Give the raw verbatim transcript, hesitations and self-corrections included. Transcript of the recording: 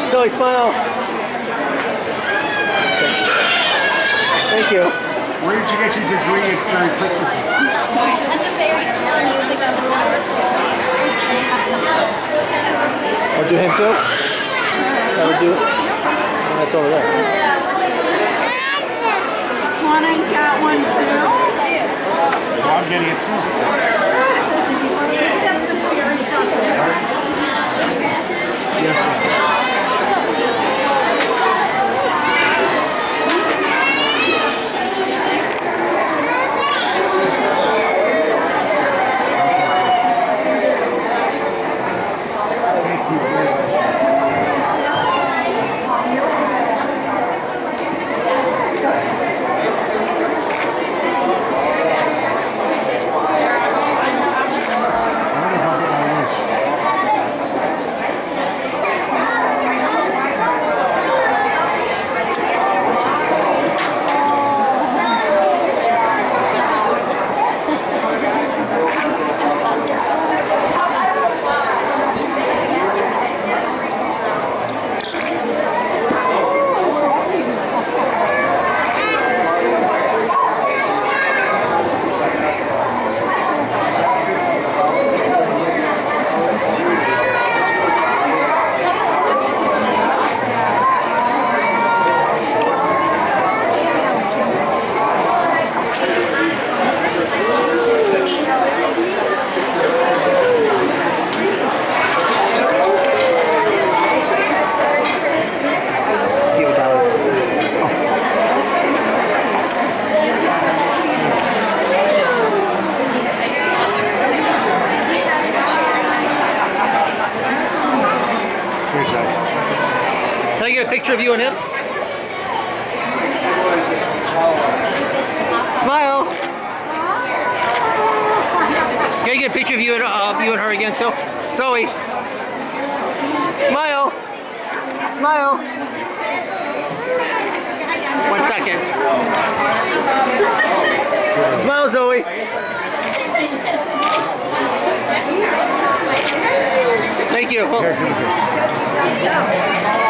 Zoe, smile. Thank you. Where did you get your degree in fairy princesses? At the Fairy School of Music of the North. Oh, do him too? That would do it? Oh, that's over there. Wanna get one too? Well, I'm getting it too. Yes, ma'am. Can I get a picture of you and him? Smile. Can I get a picture of you and uh, you and her again too? Zoe. Smile. Smile. One second. Smile, Zoe. Thank you.